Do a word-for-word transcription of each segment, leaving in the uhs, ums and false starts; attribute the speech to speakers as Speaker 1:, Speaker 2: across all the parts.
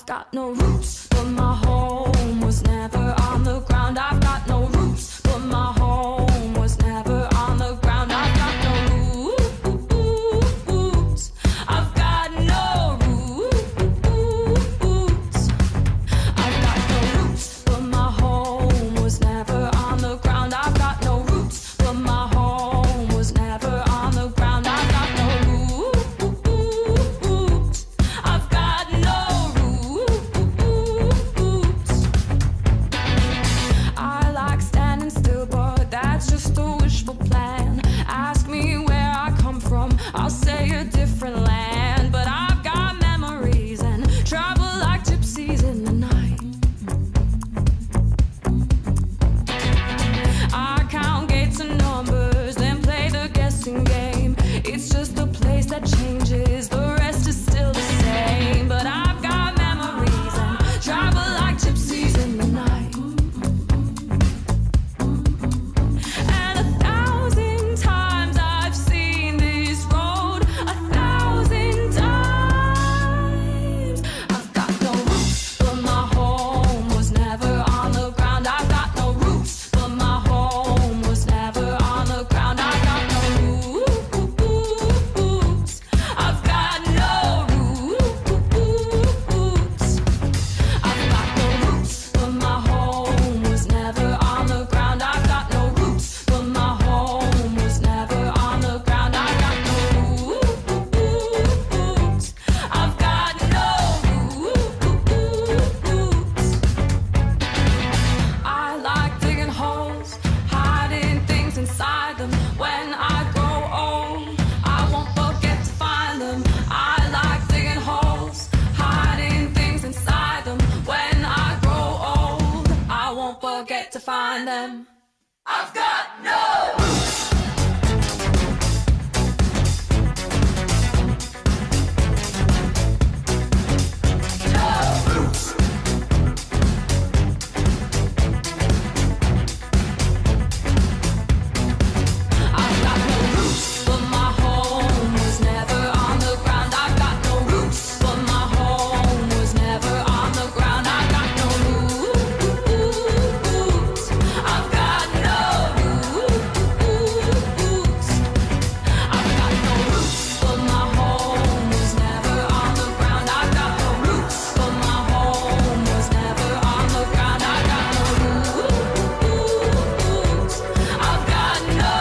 Speaker 1: I've got no roots, but my home was never on the ground. I've got no roots, but my home was never on the ground. I've got no roots. I've got no roots. I've got no roots, but my home was never on the ground. I've got no roots, but my home was never on the ground. I've got no roots. I've got no roots. I like standing still, but that's just a wishful plan. Ask me where I come from, I'll say a different land. But I've got memories and travel like gypsies in the night. I count gates and numbers, then play the guessing game. It's just a place that changes, the rest is still the same. But I've got memories and travel like gypsies in the night. And a thousand times I've seen this road, a thousand times. I've got no roots, but my home was never on the ground. I've got no roots, but my home was never on the ground. I've got no roots. I've got no roots. I've got no roots, but my home was never on the ground. I've got no roots, but my home was never on the ground. I've got no roots. I've got no roots. I like digging holes, hiding things inside them. When I grow old, I won't forget to find them. I like digging holes, hiding things inside them. When I grow old, I won't forget to find them. I've got no roots. No roots. I've got no roots, but my home was never on the ground. I've got no roots, but my home was never on the ground. I've got no roots. I've got no roots. I've got no roots, but my home was never on the ground. I've got no roots, but my home was never on the ground. I've got no roots. I've got no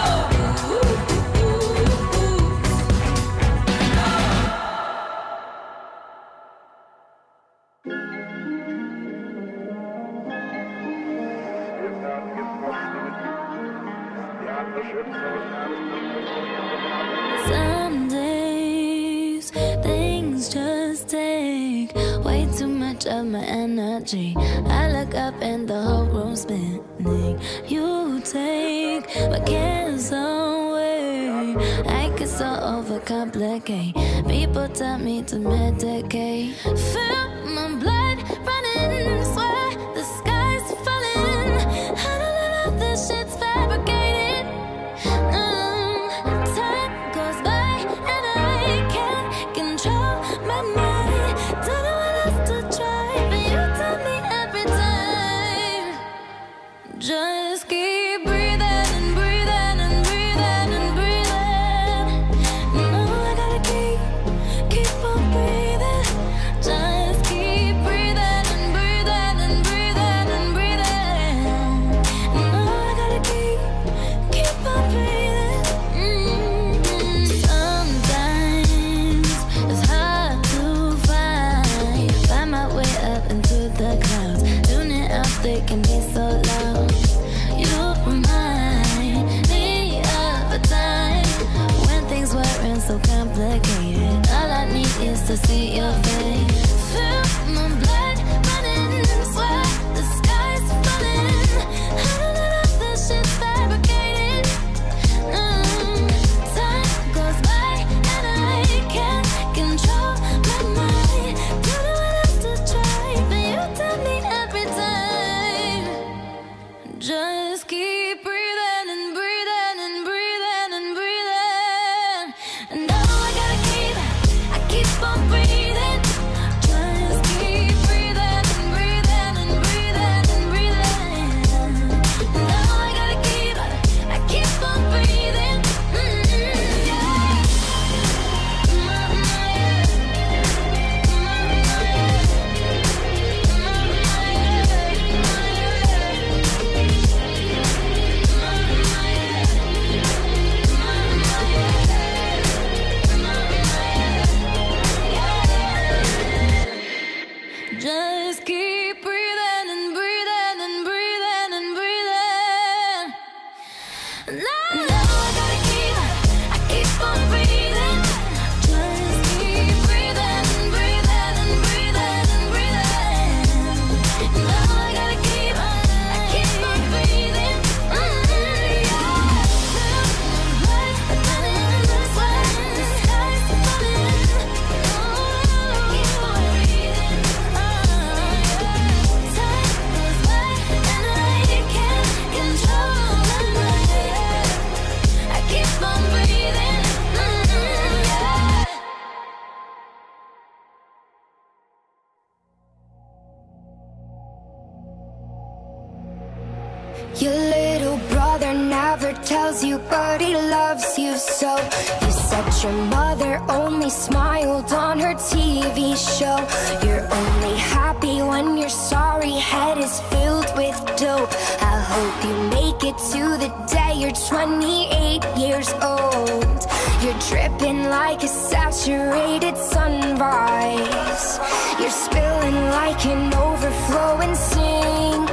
Speaker 2: Some days things just take way too much of my energy. I look up and the whole room's spinning. You take my cares away. I get so overcomplicate. People tell me to medicate. Feel my blood running, swear the sky's falling. I don't know if this shit's fabricated. Mm, time goes by and I can't control my mind. Don't know what else to try, but you tell me every time. Just keep breathing and breathing and breathing and breathing. No, I gotta keep, keep on breathing. Just keep breathing and breathing and breathing and breathing. No, I gotta keep, keep on breathing. Mm-hmm. Sometimes it's hard to find, find my way up into the clouds. Tuning out, they can be so loud. You remind me of a time when things weren't so complicated. All I need is to see your face. Feel my blood running, swear the sky's falling. I don't know if this shit's fabricated. Mm, time goes by and I can't control my mind. Don't know what else to try, but you tell me every time. Just keep breathing and breathing and breathing and breathing. And now I gotta keep, I keep on breathing. No, no, I gotta keep, I keep on breathing. Just keep breathing, breathing, breathing, breathing. No, I gotta keep, I keep on breathing. Mm-hmm, yeah. This way, the sky's falling. Oh, I keep on breathing. Oh, yeah. Time goes by and I can't control my mind. I keep on breathing. Mm-hmm, yeah. Your little brother never tells you, but he loves you so. You said your mother only smiled on her T V show. You're only happy when your sorry head is filled with dope. I hope you make it to the day you're twenty-eight years old. You're dripping like a saturated sunrise. You're spilling like an overflowing sink.